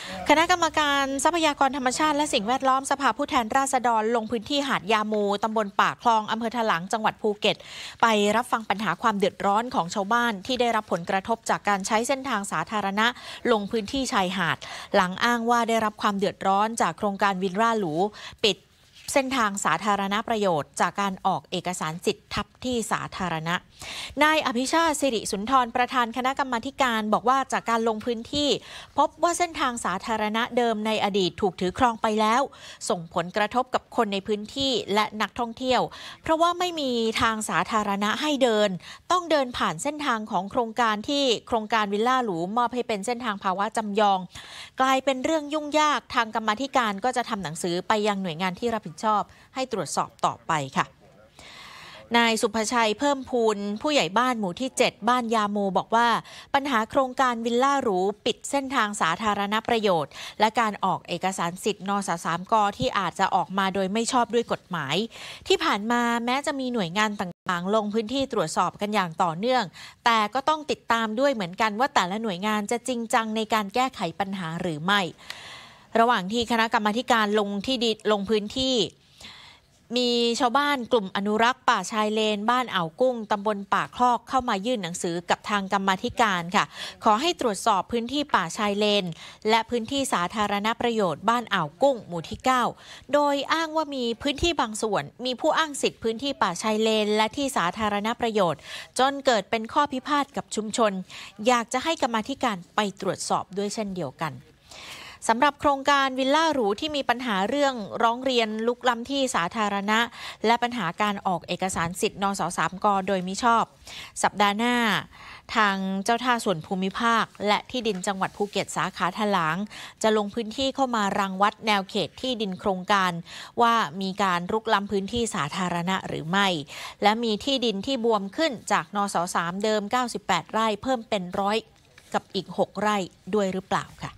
คณะกรรมการทรัพยากรธรรมชาติและสิ่งแวดล้อมสภาผู้แทนราษฎรลงพื้นที่หาดยามูตำบลปากคลองอำเภอถลางจังหวัดภูเก็ตไปรับฟังปัญหาความเดือดร้อนของชาวบ้านที่ได้รับผลกระทบจากการใช้เส้นทางสาธารณะลงพื้นที่ชายหาดหลังอ้างว่าได้รับความเดือดร้อนจากโครงการวิลล่าหรูปิดเส้นทางสาธารณประโยชน์จากการออกเอกสารสิทธิ์ทับที่สาธารณะนายอภิชาติสิริสุนทรประธานคณะกรรมาการบอกว่าจากการลงพื้นที่พบว่าเส้นทางสาธารณะเดิมในอดีตถูกถือครองไปแล้วส่งผลกระทบกับคนในพื้นที่และนักท่องเที่ยวเพราะว่าไม่มีทางสาธารณะให้เดินต้องเดินผ่านเส้นทางของโครงการที่โครงการวิลล่าหรูมอบให้เป็นเส้นทางภาวะจำยองกลายเป็นเรื่องยุ่งยากทางกรรมาการก็จะทำหนังสือไปยังหน่วยงานที่รับผิดชอบให้ตรวจสอบต่อไปค่ะนายสุภชัยเพิ่มพูนผู้ใหญ่บ้านหมู่ที่ 7 บ้านยาโมบอกว่าปัญหาโครงการวิลล่าหรูปิดเส้นทางสาธารณประโยชน์และการออกเอกสารสิทธิ์นส3 กที่อาจจะออกมาโดยไม่ชอบด้วยกฎหมายที่ผ่านมาแม้จะมีหน่วยงานต่างๆลงพื้นที่ตรวจสอบกันอย่างต่อเนื่องแต่ก็ต้องติดตามด้วยเหมือนกันว่าแต่ละหน่วยงานจะจริงจังในการแก้ไขปัญหาหรือไม่ระหว่างที่คณะกรรมาการลงพื้นที่มีชาวบ้านกลุ่มอนุรักษ์ป่าชายเลนบ้านอ่าวกุ้งตำบลป่าคลอกเข้ามายื่นหนังสือกับทางกรรมาการค่ะขอให้ตรวจสอบพื้นที่ป่าชายเลนและพื้นที่สาธารณประโยชน์บ้านอ่าวกุ้งหมู่ที่ 9โดยอ้างว่ามีพื้นที่บางส่วนมีผู้อ้างสิทธิ์พื้นที่ป่าชายเลนและที่สาธารณประโยชน์จนเกิดเป็นข้อพิพาทกับชุมชนอยากจะให้กรรมาการไปตรวจสอบด้วยเช่นเดียวกันสำหรับโครงการวิลล่าหรูที่มีปัญหาเรื่องร้องเรียนลุกล้ำที่สาธารณะและปัญหาการออกเอกสารสิทธิ์นส3 กโดยมิชอบสัปดาห์หน้าทางเจ้าท่าส่วนภูมิภาคและที่ดินจังหวัดภูเก็ตสาขาถลางจะลงพื้นที่เข้ามารังวัดแนวเขตที่ดินโครงการว่ามีการรุกล้ำพื้นที่สาธารณะหรือไม่และมีที่ดินที่บวมขึ้นจากนส3 เดิม98 ไร่เพิ่มเป็น100กับอีก6 ไร่ด้วยหรือเปล่าค่ะ